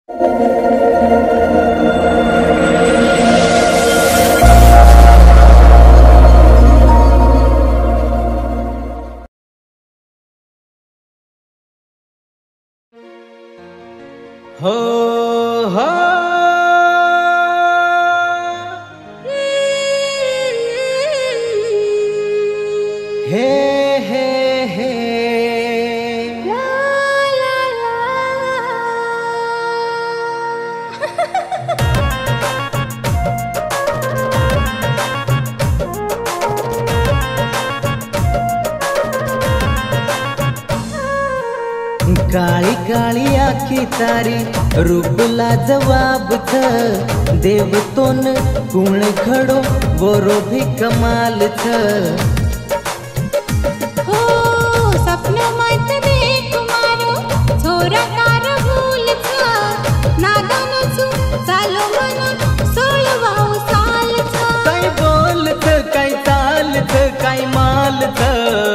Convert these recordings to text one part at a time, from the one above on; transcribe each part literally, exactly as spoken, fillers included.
हो हो हे हे हे ला ला ला काळी काळी आखी तारी रूपला जवाब थ देवतोन कुण खड़ो बोरो भी कमाल थ हो सपन मत देख मारो छोरा कार भूल था नादानो छु चालो मन सोळवाव साल था काय बोल थ काय चाल थ काय माल थ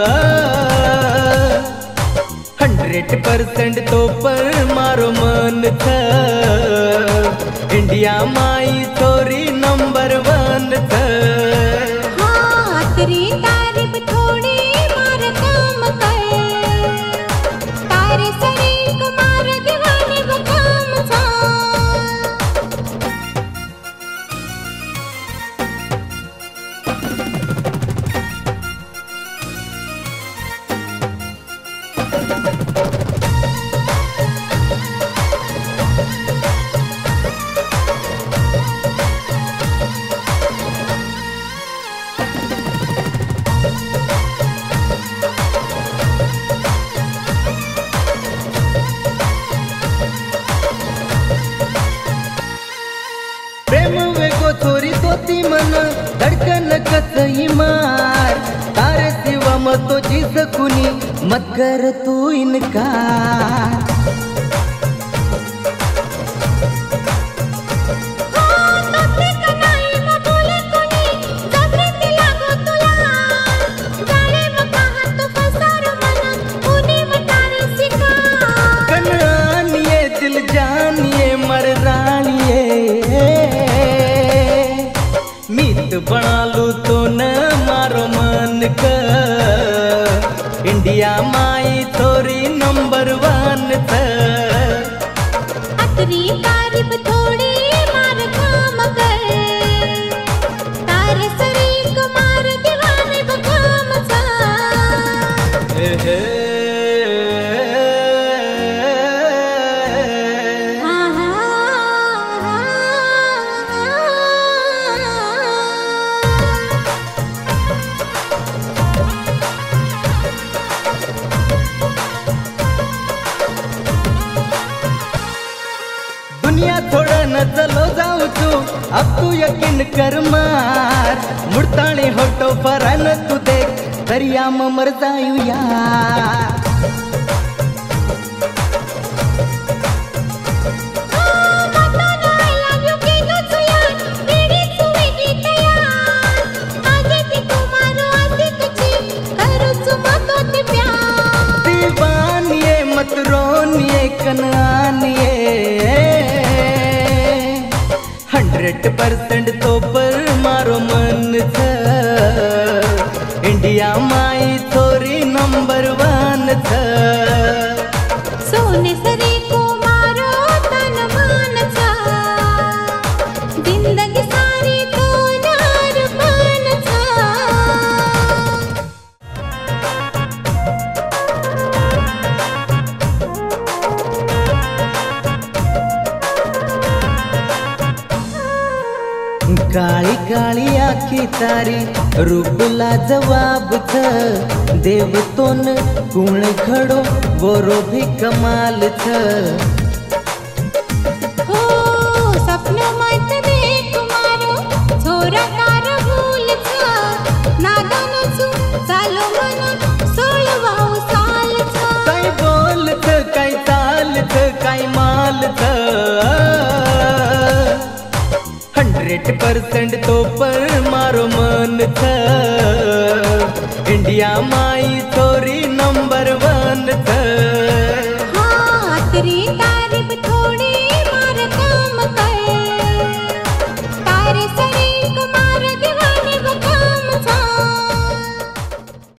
हंड्रेड परसेंट तो पर मारो मन था इंडिया माई थोरी नंबर वन था हाँ तेरी तारीफ थोड़ी मार काम कर तारे शरीर को मार दीवाने वो काम था प्रेम वेगो थोरी तोती मन धड़कन कथई मार तारे सिवा मतो जी सकुनी मत कर तू इनकार कनानिए दिल जानिए मर रानिए मीत बना लू तो न मारो मन का इंडिया माई थोरी नंबर वन था अतरी तारीफ थोड़ी मार काम कर तारे शरीर को मार दीवाने वो काम था हे हे हाँ हाँ दुनिया थोड़ा न चलो जाऊ तू अब तू यकीन कर मार मुड़ताणी होटो पर न तू देख दरिया में मर जायू यार दीवानिए मत रोनिए कनानिए हंड्रेड परसेंट तो पर मारो मन था इंडिया माई थोरी नंबर वन था सोने सरे को मारो तन मान था जिंदगी सारी तो नार मान था काळी काळी आखी तारी रूपला जवाब थ देवतोन कुण खड़ो बोरो भी कमाल थ हो सपन मत देख मारो छोरा कार भूल था नादानो छु चालो मन सोळवाव साल था काय बोल थ काय चाल थ काय माल थ हंड्रेड परसेंट तो पर मारो मन था इंडिया माई थोरी नंबर वन था हाँ तेरी तारीफ